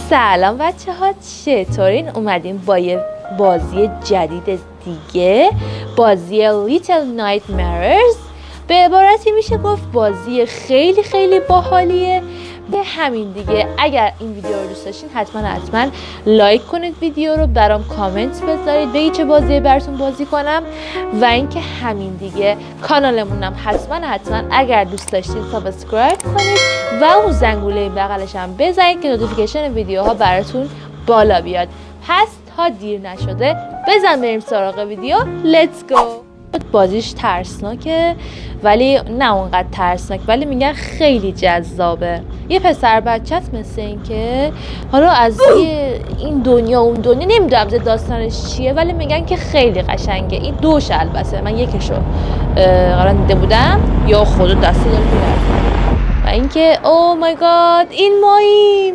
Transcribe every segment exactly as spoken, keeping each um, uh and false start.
سلام بچه ها، چطورین؟ اومدیم با یه بازی جدید دیگه، بازی Little Nightmares. به عبارتی میشه گفت بازی خیلی خیلی باحالیه. به همین دیگه اگر این ویدیو رو دوست داشتین حتما حتما لایک کنید ویدیو رو، برام کامنت بذارید بگید چه بازی براتون بازی کنم، و اینکه همین دیگه کانالمونم حتما حتما اگر دوست داشتین سابسکرایب کنید و اون زنگوله بغلش هم بزنید که نوتیفیکیشن ویدیوها براتون بالا بیاد. پس تا دیر نشده بزن بریم سراغ ویدیو. لیتس گو. بازیش ترسناکه ولی نه اونقدر ترسناک، ولی میگن خیلی جذابه. یه پسر بچه است مثل این که حالا از این دنیا اون دنیا نمیدونم داستانش چیه، ولی میگن که خیلی قشنگه. این دوش البته، من یکشو قرار دیده بودم. یا خدا دستی داره میرسه و اینکه او مای گاد این ماییم.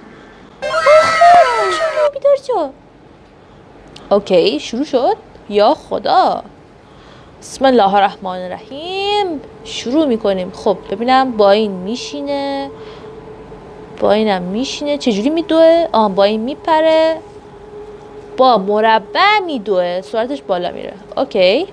آخه شروع بیدار شو. اوکی شروع شد. یا خدا، بسم الله الرحمن الرحیم. شروع میکنیم. خب ببینم با این میشینه، با اینم میشینه. چجوری میدوه؟ آه با این میپره، با مربع میدوه، سرعتش بالا میره. اوکی.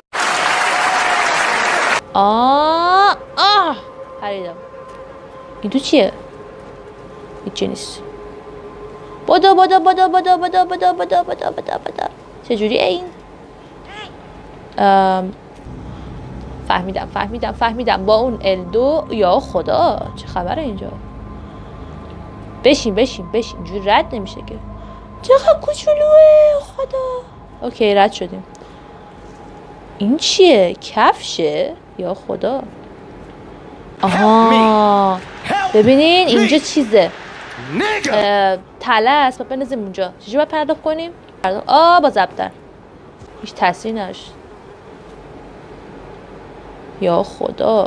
آه آه پریدم. این تو چیه؟ هیچی نیست. بدو بدو بدو بدو بدو بدو بدو بدو بدو بدو. چجوری این؟ ام فهمیدم فهمیدم فهمیدم با اون ال دو. یا خدا چه خبره اینجا؟ بشین بشین بشین. اینجوری رد نمیشه که. چقدر کوچولوه خدا. اوکی رد شدیم. این چیه؟ کفشه؟ یا خدا. آها ببینین اینجا چیزه، تله است. با بنزیم اونجا. چجوری باید پرداخت کنیم؟ آه با ضبط هیچ تاثیر نداشت. یا خدا.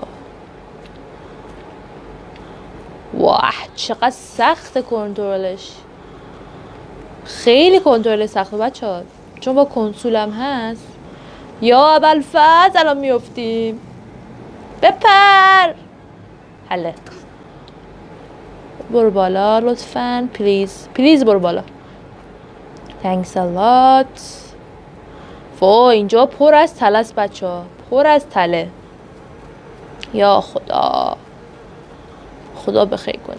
واه چقدر سخت کنترلش. خیلی کنترل سخته بچه ها، چون با کنسولم هست. یا ابوالفضل الان میافتیم. بپر. حله. برو بالا لطفاً. پلیز پلیز برو بالا. thanks a lot. فا اینجا پر از تله است بچه ها، پر از تله. یا خدا، خدا بخیر کنه.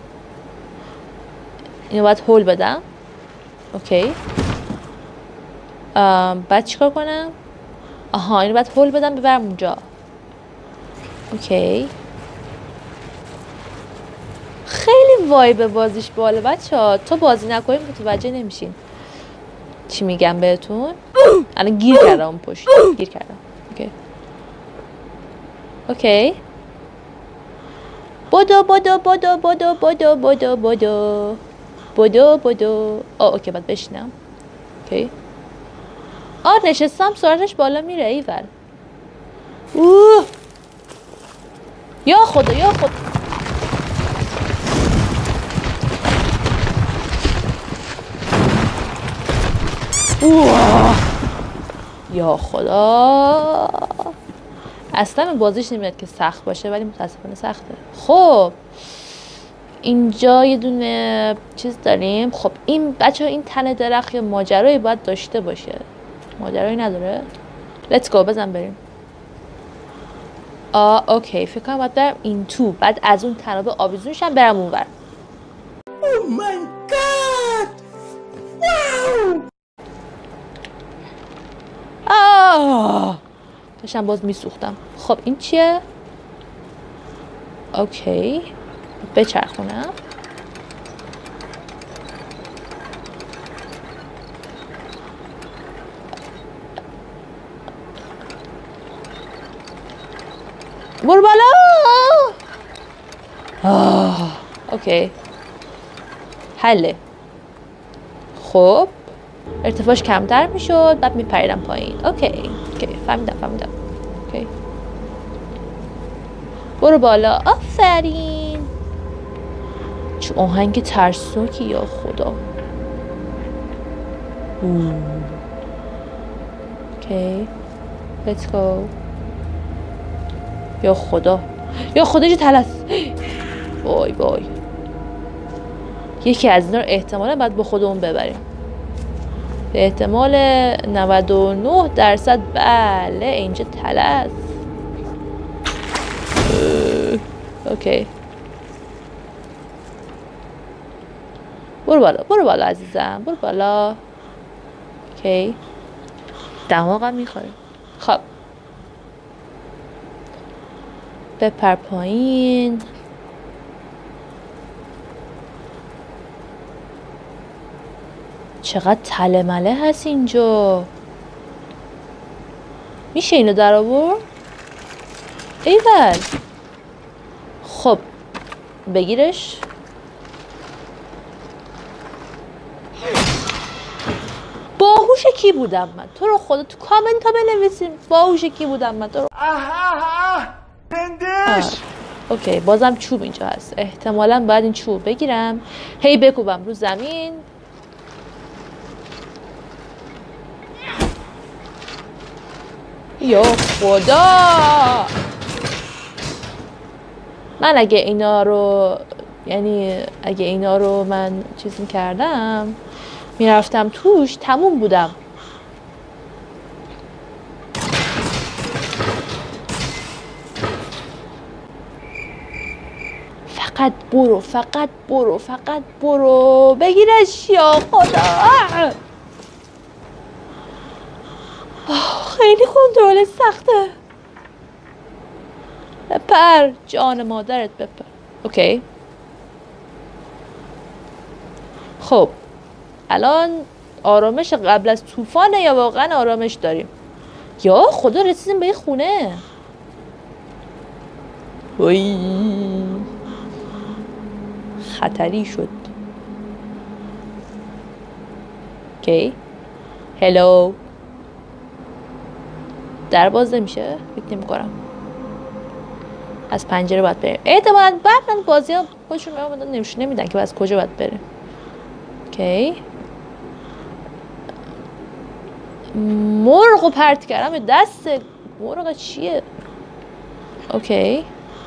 اینو باید هول بدم. اوکی. بعد چیکار کنم؟ آها اینو باید هول بدم ببرم اونجا. اوکی. خیلی وایب بازیش باله بچه ها. تو بازی نکنیم متوجه نمیشین چی میگم بهتون. الان گیر کردم پشت. گیر کردم. اوکی. اوکی. بدو بدو بدو بدو بدو بدو بدو بدو بدو. آه اوکی بعد بشینم. اوکی. آه نشستم سرعتش بالا میره. ایول. اوه یا خدا یا خدا. اوه یا خدا. اصلا بازیش نمیاد که سخت باشه ولی متاسفانه سخته. خب اینجا یه دونه چیز داریم. خب این بچه ها این تنه درخت یا ماجرایی باید داشته باشه. ماجرایی نداره. لیتس گو بزن بریم. آه اوکی فکر کنم باید برم این تو، بعد از اون تنابه آویزونش هم برم اون ور. Oh my god! Wow! آه داشتم باز میسوختم. خب این چیه؟ اوکی بچرخونم. برو بالا. آه اوکی حله. خب ارتفاعش کمتر میشد بعد میپریدم پایین. اوکی اوکی فهمیدم فهمیدم. اوکی برو بالا. آفرین. چه آهنگ ترسناکی. یا خدا. اوکی let's go. یا خدا یا خدا چه تلس. وای وای یکی از اینا رو احتمالا باید با خودمون ببریم. به احتمال نود و نه درصد بله اینجا تله است. اوکی برو بالا برو بالا عزیزم برو بالا. اوکی دماغم میخوره. خب بپر پایین. چقدر تله مله هست اینجا. میشه اینو در آورد؟ ایول. خب بگیرش. باهوش کی بودم من؟ تو رو خدا تو کامنت ها بنویسیم باهوش کی بودم من؟ تو رو آها پندش. اوکی بازم چوب اینجا هست. احتمالاً باید این چوب بگیرم هی بکوبم رو زمین. یا خدا من اگه اینا رو یعنی اگه اینا رو من چیز میکردم میرفتم توش تموم بودم. فقط برو فقط برو فقط برو بگیرش یا خدا. خیلی کنترل سخته. بپر جان مادرت بپر. اوکی خب الان آرامش قبل از طوفانه یا واقعا آرامش داریم؟ یا خدا رسیدیم به یه خونه. وای خطری شد. اوکی هلو در باز نمیشه؟ فکر نمی‌کنم. از پنجره باید بریم. احتمالاً بعد بازی ها خودشون نمیشه نمیدن که از کجا باید بریم. اوکی مرغ رو پرت کردم به دست مرغ چیه؟ اوکی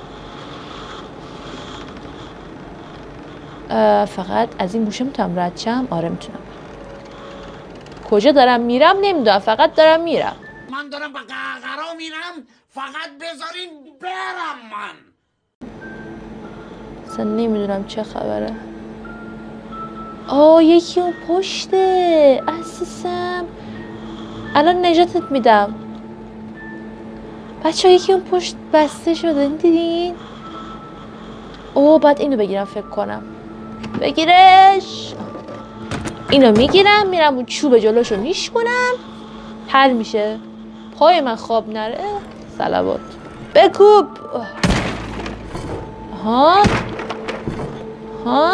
فقط از این گوشه میتونم رد شم. آره میتونم. کجا دارم میرم نمیدونم فقط دارم میرم. من دارم به قهقرا میرم فقط بذارین برم من. اصلا نمیدونم چه خبره. آه یکی اون پشته عزیزم. الان نجاتت میدم بچه ها. یکی اون پشت بسته شده دیدین؟ اوه بعد اینو بگیرم فکر کنم. بگیرش. اینو میگیرم میرم اون چوب جلوشو نیش کنم حل میشه. پای من خواب نره. صلوات بکوب. ها ها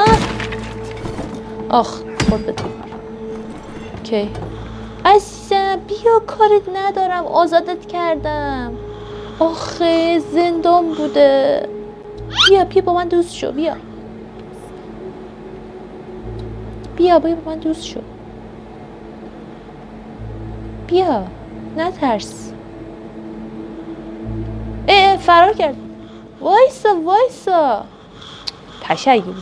آخ خود بده. اوکی عزیزم بیا کارت ندارم آزادت کردم. آخه زندان بوده. بیا بیا با من دوست شو. بیا بیا بیا با من دوست شو. بیا نترس. اه فرار کرد. وایسا وایسا پشنگی بود.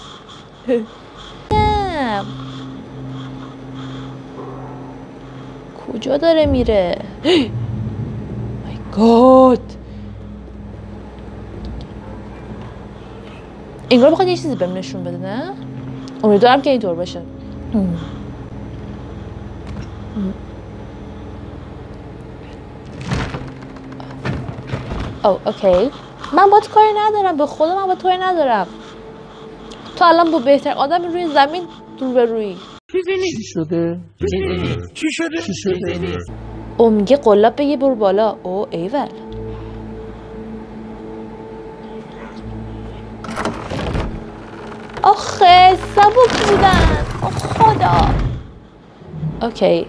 کجا داره میره؟ مای گاد انگار بخواد یه چیزی بهم نشون بده. نه امیدوارم که اینطور باشه. او اوکی من با تو کاری ندارم. به خدا من با تو کاری ندارم. تو الان با بهتر آدم روی زمین دور به روی. چی شده؟ چی شده؟ چی شده؟ او میگه قلاب بگی برو بالا. او ایول آخه سبک بودن. آخ خدا. اوکی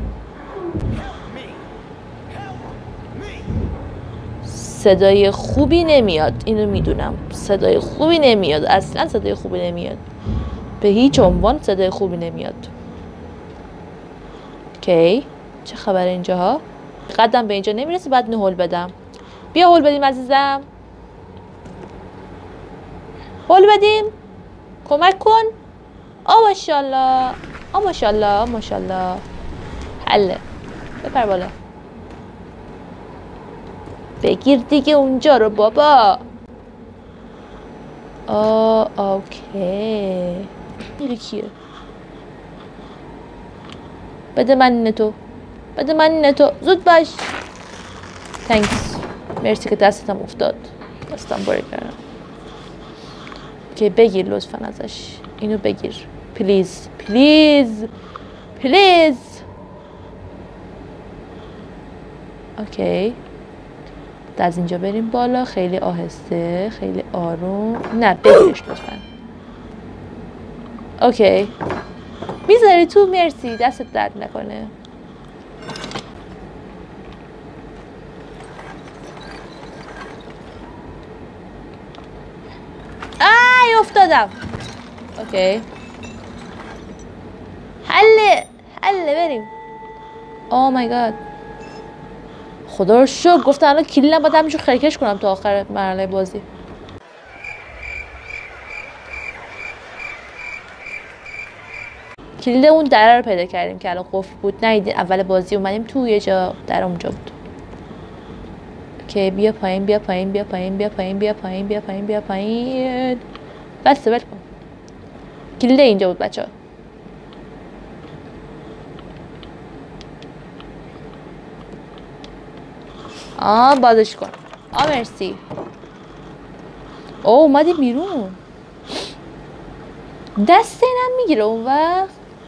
صدای خوبی نمیاد. اینو میدونم صدای خوبی نمیاد. اصلا صدای خوبی نمیاد. به هیچ عنوان صدای خوبی نمیاد. اوکی چه خبر اینجاها؟ قدم به اینجا نمیرسه بعد اینو هول بدم. بیا هول بدیم عزیزم. هول بدیم کمک کن. آ ماشاءالله آ ماشاءالله ماشاءالله. حله بپر بالا. بگیر دیگه اونجا رو بابا. آه اوکی. این کیه؟ بده من اینه تو. بده من اینه تو. زود باش. تانکس. مرسی که دستتم افتاد. دستم باره کردم. که بگیر لطفا ازش. اینو بگیر. پلیز. پلیز. پلیز. اوکی. از اینجا بریم بالا. خیلی آهسته. خیلی آروم. نه بگیرش لطفا. اوکی. میذاری تو. مرسی. دستت درد نکنه. آی افتادم. اوکی. حله. حله بریم. او مای گاد. خدا رو شکر. گفتم الان کلیدم باید همینجور خرکش کنم تا آخر مرحله بازی. کلید اون دره رو پیدا کردیم که الان قفل بود. ندیدین اول بازی اومدیم تو یه جا در اونجا بود. اوکی بیا پایین بیا پایین بیا پایین بیا پایین بیا پایین بیا پایین بیا پایین. بسته ول کن. کلید اینجا بود بچه‌ها. آه بازش کن. آه مرسی. اوه اومدی بیرون. دست اینم میگیره اون وقت.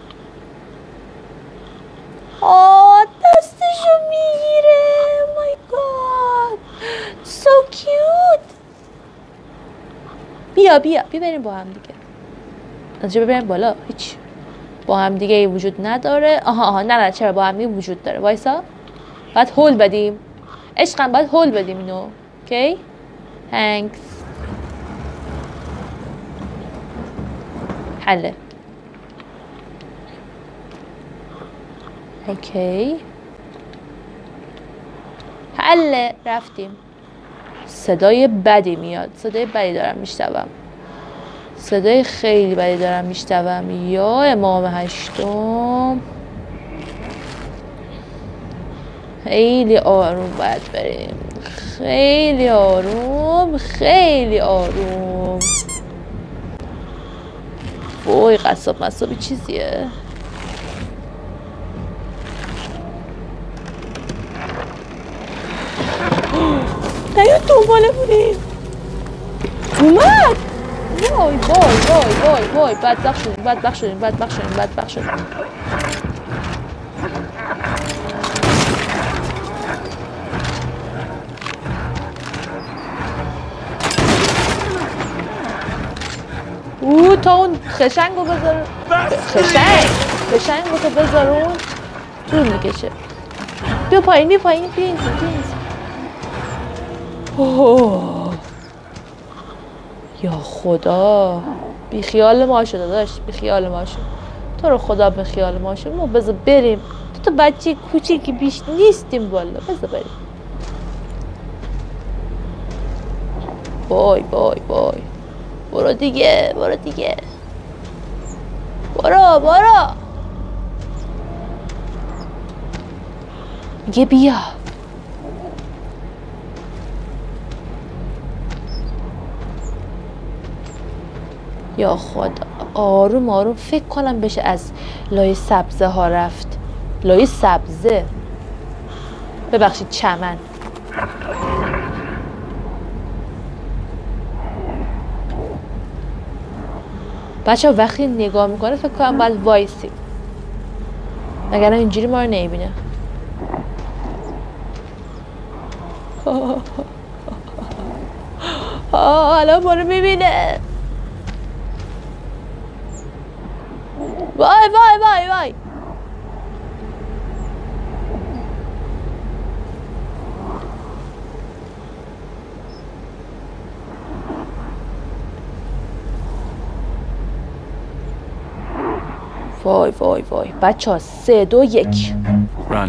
آه دستشو میگیره. مای گاد سو کیوت. بیا بیا بیا بریم با هم دیگه. ازش ببریم بالا. هیچ با هم دیگه ای وجود نداره. آها آها نه نه چرا با هم دیگه وجود داره. وایسا باید هول بدیم. عشقم باید هول بدیم اینو. اوکی تانکس. حله. اوکی حله. رفتیم. صدای بدی میاد. صدای بدی دارم میشنوم. صدای خیلی بدی دارم میشنوم. یا امام هشتم. خیلی آروم باید بریم. خیلی آروم. خیلی آروم. وای قصاب مصابی چیزیه. نیا دنباله بودیم. اومد. وای وای وای وای وای بدبخت شدیم بدبخت شدیم بدبخت شدیم بدبخت شدیم. اوه تا اون خشنگو بذار. خشنگ خشنگو تو بذار اون طول میکشه. بیا پایین بیا پایین بیا اینجا بیا اینجا. اوه یا خدا. بی خیال ما شد داداش. بی خیال ما شد. تو رو خدا بی خیال ما شد. ما بذار بریم. تو تا بچه کوچیکی بیش نیستیم والا. بذار بریم. وای وای وای. برو دیگه برو دیگه. برو برو. میگه بیا. یا خدا آروم آروم. فکر کنم بشه از لای سبزه ها رفت. لای سبزه ببخشید چمن. بچه ها وقتی نگاه میکنه فکر کنم باید وایسی وگرنه اینجوری ما رو نمیبینه. حالا ما رو میبینه. وای وای وای وای. وای وای وای بچه ها سه دو یک Run.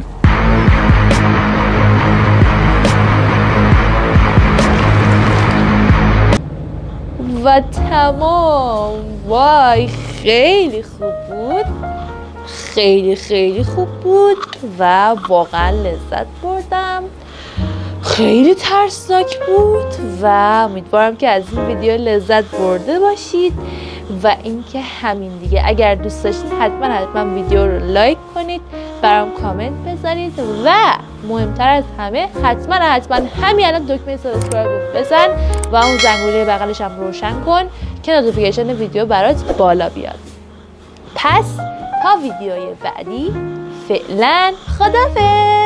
و تمام. وای خیلی خوب بود، خیلی خیلی خوب بود و واقعا لذت بردم. خیلی ترسناک بود و امیدوارم که از این ویدیو لذت برده باشید و اینکه همین دیگه. اگر دوست داشتید حتما حتما ویدیو رو لایک کنید، برام کامنت بذارید و مهمتر از همه حتما حتما همین الان دکمه سابسکرایب رو بزن و اون زنگوله بغلش هم روشن کن که نوتیفیکیشن ویدیو برات بالا بیاد. پس تا ویدیوی بعدی فعلا خداحافظ.